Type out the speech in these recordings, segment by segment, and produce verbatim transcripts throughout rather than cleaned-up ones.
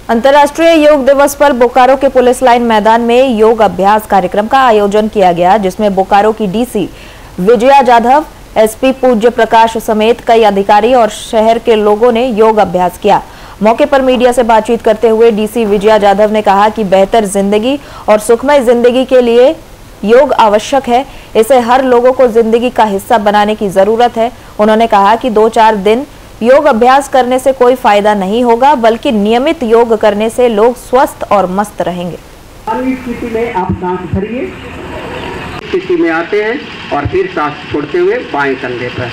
अंतर्राष्ट्रीय योग दिवस पर बोकारो के पुलिस लाइन मैदान में योग अभ्यास कार्यक्रम का आयोजन किया गया, जिसमें बोकारो की डीसी विजया जाधव, एसपी पूज्य प्रकाश समेत कई अधिकारी और शहर के लोगों ने योग अभ्यास किया। मौके पर मीडिया से बातचीत करते हुए डीसी विजया जाधव ने कहा कि बेहतर जिंदगी और सुखमय जिंदगी के लिए योग आवश्यक है। इसे हर लोगों को जिंदगी का हिस्सा बनाने की जरूरत है। उन्होंने कहा कि दो चार दिन योग अभ्यास करने से कोई फायदा नहीं होगा, बल्कि नियमित योग करने से लोग स्वस्थ और मस्त रहेंगे। स्थिति में आप सांस भरिए, स्थिति में आते हैं और फिर सांस छोड़ते हुए बाएं कंधे पर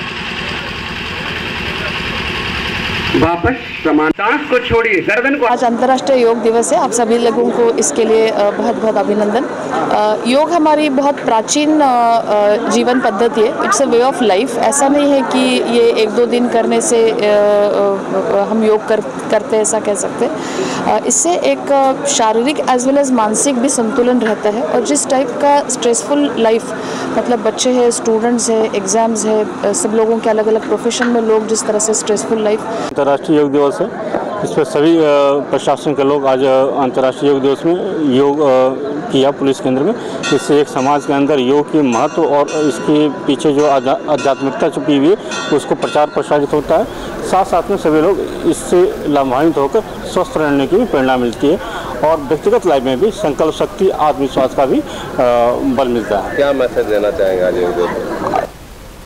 वापस समान, सांस को छोड़िए, गर्दन को। आज अंतर्राष्ट्रीय योग दिवस है। आप सभी लोगों को इसके लिए बहुत बहुत अभिनंदन। योग हमारी बहुत प्राचीन जीवन पद्धति है। It's a way of life. ऐसा नहीं है कि ये एक दो दिन करने से हम योग कर करते हैं, ऐसा कह सकते हैं। इससे एक शारीरिक एज वेल एज मानसिक भी संतुलन रहता है। और जिस टाइप का स्ट्रेसफुल लाइफ, मतलब बच्चे हैं, स्टूडेंट्स हैं, एग्जाम्स है, सब लोगों के अलग अलग प्रोफेशन में लोग जिस तरह से स्ट्रेसफुल लाइफ। अंतर्राष्ट्रीय योग दिवस है। इस पर सभी प्रशासन के लोग आज अंतर्राष्ट्रीय योग दिवस में योग किया पुलिस केंद्र में। इससे एक समाज के अंदर योग के महत्व और इसके पीछे जो आध्यात्मिकता छुपी हुई है उसको प्रचार प्रसारित होता है। साथ साथ में सभी लोग इससे लाभान्वित होकर स्वस्थ रहने की भी प्रेरणा मिलती है और व्यक्तिगत लाइफ में भी संकल्प शक्ति, आत्मविश्वास का भी बल मिलता है। क्या मैसेज देना चाहेंगे आज योग दिवस?